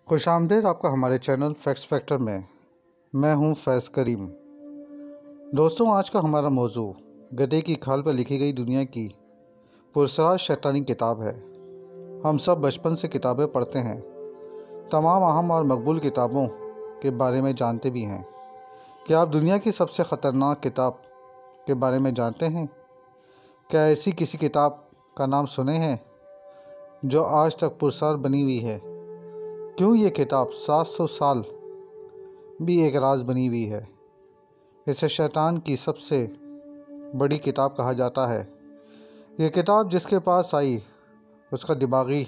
खुशामदीद आपका हमारे channel facts factor में। मैं हूं फैज़ करीम। दोस्तों, आज का हमारा मौजू गधे की खाल पर लिखी गई दुनिया की पुरस्रार शैतानी किताब है। हम सब बचपन से किताबें पढ़ते हैं, तमाम अहम और मकबूल किताबों के बारे में जानते भी हैं। क्या आप दुनिया की सबसे ख़तरनाक किताब के बारे में जानते हैं? क्या ऐसी किसी किताब का नाम सुने हैं जो आज तक पुरस्रार बनी हुई है? क्यों ये किताब 700 साल भी एक राज बनी हुई है? इसे शैतान की सबसे बड़ी किताब कहा जाता है। ये किताब जिसके पास आई उसका दिमागी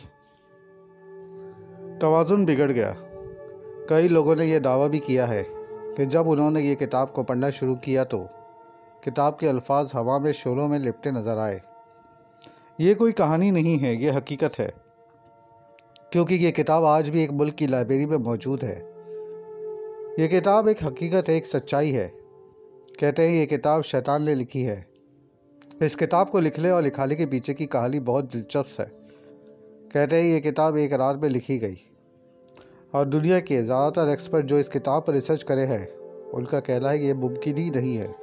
तवाज़ुन बिगड़ गया। कई लोगों ने यह दावा भी किया है कि जब उन्होंने ये किताब को पढ़ना शुरू किया तो किताब के अल्फाज हवा में शोरों में लिपटे नज़र आए। ये कोई कहानी नहीं है, ये हकीकत है, क्योंकि ये किताब आज भी एक मुल्क की लाइब्रेरी में मौजूद है। ये किताब एक हकीकत है, एक सच्चाई है। कहते हैं ये किताब शैतान ने लिखी है। इस किताब को लिखने और लिखाने के पीछे की कहानी बहुत दिलचस्प है। कहते हैं ये किताब एक रात में लिखी गई और दुनिया के ज़्यादातर एक्सपर्ट जो इस किताब पर रिसर्च करे हैं उनका कहना है कि ये मुमकिन ही नहीं है।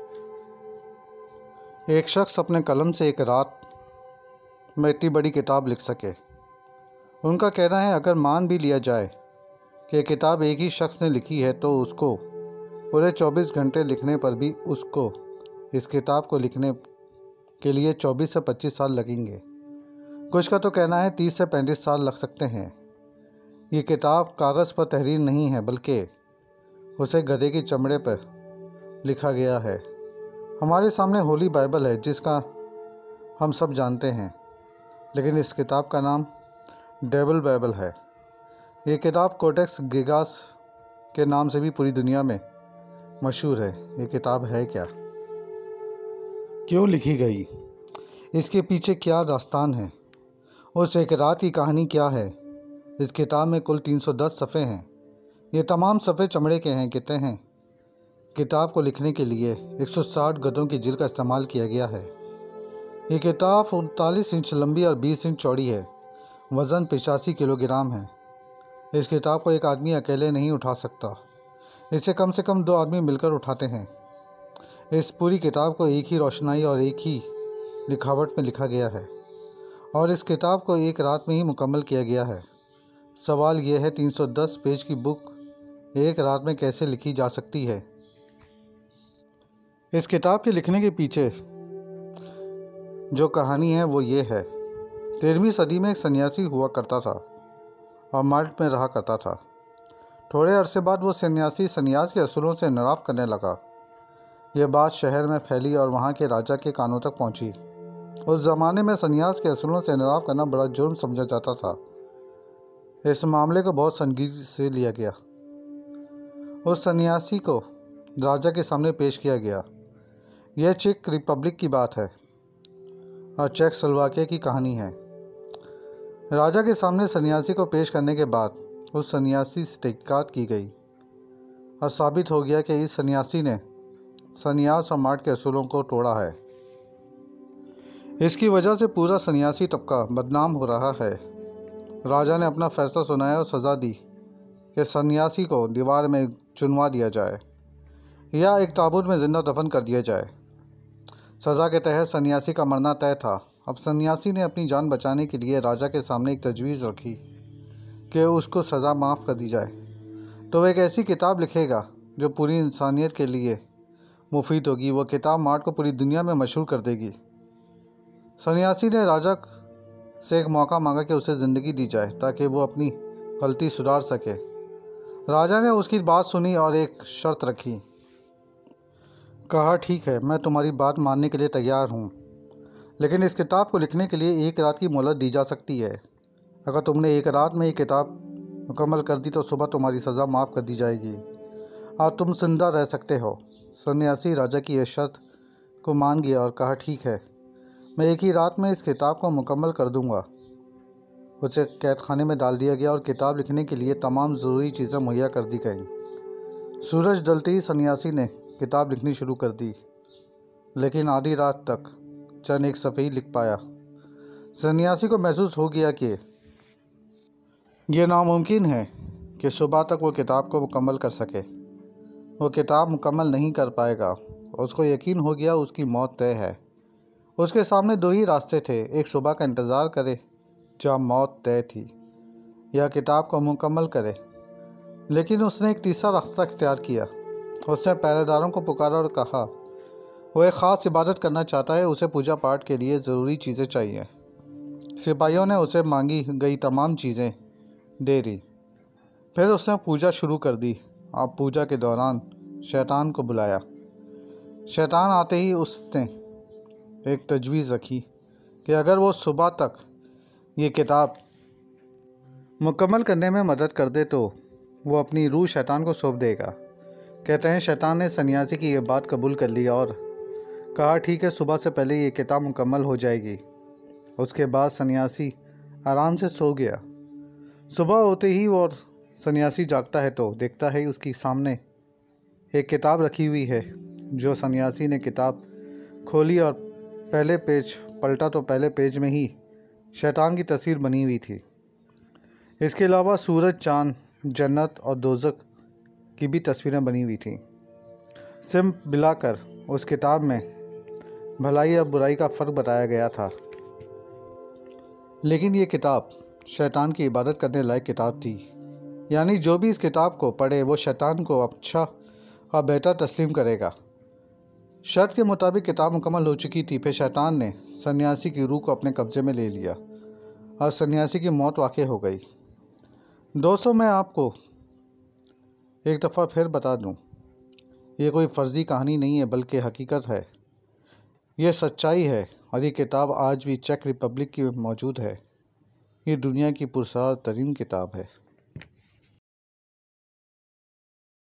एक शख्स अपने कलम से एक रात में इतनी बड़ी किताब लिख सके। उनका कहना है अगर मान भी लिया जाए कि ये किताब एक ही शख्स ने लिखी है तो उसको पूरे 24 घंटे लिखने पर भी उसको इस किताब को लिखने के लिए 24 से 25 साल लगेंगे। कुछ का तो कहना है 30 से 35 साल लग सकते हैं। ये किताब कागज़ पर तहरीर नहीं है, बल्कि उसे गधे की चमड़े पर लिखा गया है। हमारे सामने होली बाइबल है जिसका हम सब जानते हैं, लेकिन इस किताब का नाम डेविल बाइबल है। ये किताब कोडेक्स गिगास के नाम से भी पूरी दुनिया में मशहूर है। ये किताब है क्या? क्यों लिखी गई? इसके पीछे क्या दास्तान है? उस एक रात की कहानी क्या है? इस किताब में कुल 310 सफ़े हैं। ये तमाम सफ़े चमड़े के हैं। कहते हैं किताब को लिखने के लिए 160 गधों की जिल का इस्तेमाल किया गया है। ये किताब 39 इंच लंबी और 20 इंच चौड़ी है। वज़न 85 किलोग्राम है। इस किताब को एक आदमी अकेले नहीं उठा सकता, इसे कम से कम 2 आदमी मिलकर उठाते हैं। इस पूरी किताब को एक ही रोशनाई और एक ही लिखावट में लिखा गया है और इस किताब को एक रात में ही मुकम्मल किया गया है। सवाल यह है 310 पेज की बुक एक रात में कैसे लिखी जा सकती है? इस किताब के लिखने के पीछे जो कहानी है वो ये है। 13वीं सदी में एक सन्यासी हुआ करता था और माल्ट में रहा करता था। थोड़े अरसे बाद वो सन्यासी सन्यास के असूलों से नाराज़ करने लगा। यह बात शहर में फैली और वहाँ के राजा के कानों तक पहुँची। उस ज़माने में सन्यास के असूलों से नाराज़ करना बड़ा जुर्म समझा जाता था। इस मामले को बहुत संजीदगी से लिया गया। उस सन्यासी को राजा के सामने पेश किया गया। यह चेक रिपब्लिक की बात है और चेकोस्लोवाकिया की कहानी है। राजा के सामने सन्यासी को पेश करने के बाद उस सन्यासी से तहकीकात की गई और साबित हो गया कि इस सन्यासी ने सन्यास और मार्ट के असूलों को तोड़ा है। इसकी वजह से पूरा सन्यासी तबका बदनाम हो रहा है। राजा ने अपना फैसला सुनाया और सज़ा दी कि सन्यासी को दीवार में चुनवा दिया जाए या एक ताबूत में ज़िंदा दफन कर दिया जाए। सज़ा के तहत सन्यासी का मरना तय था। अब सन्यासी ने अपनी जान बचाने के लिए राजा के सामने एक तजवीज़ रखी कि उसको सज़ा माफ़ कर दी जाए तो वह एक ऐसी किताब लिखेगा जो पूरी इंसानियत के लिए मुफीद होगी। वो किताब मार्ट को पूरी दुनिया में मशहूर कर देगी। सन्यासी ने राजा से एक मौका मांगा कि उसे ज़िंदगी दी जाए ताकि वो अपनी गलती सुधार सके। राजा ने उसकी बात सुनी और एक शर्त रखी। कहा, ठीक है, मैं तुम्हारी बात मानने के लिए तैयार हूँ, लेकिन इस किताब को लिखने के लिए एक रात की मोहलत दी जा सकती है। अगर तुमने एक रात में ये किताब मुकम्मल कर दी तो सुबह तुम्हारी सज़ा माफ़ कर दी जाएगी और तुम जिंदा रह सकते हो। सन्यासी राजा की यह शर्त को मान गया और कहा, ठीक है, मैं एक ही रात में इस किताब को मुकम्मल कर दूंगा। उसे कैद खाने में डाल दिया गया और किताब लिखने के लिए तमाम ज़रूरी चीज़ें मुहैया कर दी गईं। सूरज ढलते ही सन्यासी ने किताब लिखनी शुरू कर दी, लेकिन आधी रात तक चंद एक सफ़े ही लिख पाया। सन्यासी को महसूस हो गया कि यह नामुमकिन है कि सुबह तक वो किताब को मुकम्मल कर सके। वो किताब मुकम्मल नहीं कर पाएगा। उसको यकीन हो गया उसकी मौत तय है। उसके सामने दो ही रास्ते थे, एक सुबह का इंतज़ार करे जहाँ मौत तय थी, या किताब को मुकम्मल करे। लेकिन उसने एक तीसरा रास्ता इख्तियार किया। उसने पहरेदारों को पुकारा और कहा वो एक ख़ास इबादत करना चाहता है, उसे पूजा पाठ के लिए ज़रूरी चीज़ें चाहिए। सिपाहियों ने उसे मांगी गई तमाम चीज़ें दे दी। फिर उसने पूजा शुरू कर दी। आप पूजा के दौरान शैतान को बुलाया। शैतान आते ही उसने एक तजवीज़ रखी कि अगर वो सुबह तक ये किताब मुकम्मल करने में मदद कर दे तो वो अपनी रूह शैतान को सौंप देगा। कहते हैं शैतान ने सन्यासी की ये बात कबूल कर ली और कहा ठीक है, सुबह से पहले ये किताब मुकम्मल हो जाएगी। उसके बाद सन्यासी आराम से सो गया। सुबह होते ही वो सन्यासी जागता है तो देखता है उसके सामने एक किताब रखी हुई है। जो सन्यासी ने किताब खोली और पहले पेज पलटा तो पहले पेज में ही शैतान की तस्वीर बनी हुई थी। इसके अलावा सूरज, चाँद, जन्नत और दोज़ख की भी तस्वीरें बनी हुई थीं। सिम मिलाकर उस किताब में भलाई और बुराई का फ़र्क बताया गया था। लेकिन ये किताब शैतान की इबादत करने लायक किताब थी। यानी जो भी इस किताब को पढ़े वो शैतान को अच्छा और बेहतर तस्लीम करेगा। शर्त के मुताबिक किताब मुकम्मल हो चुकी थी। फिर शैतान ने सन्यासी की रूह को अपने कब्ज़े में ले लिया और सन्यासी की मौत वाक़ई हो गई। दोस्तों, मैं आपको एक दफ़ा फिर बता दूं, ये कोई फ़र्ज़ी कहानी नहीं है बल्कि हकीकत है। ये सच्चाई है और ये किताब आज भी चेक रिपब्लिक की मौजूद है। ये दुनिया की पुरस्कार तरीन किताब है।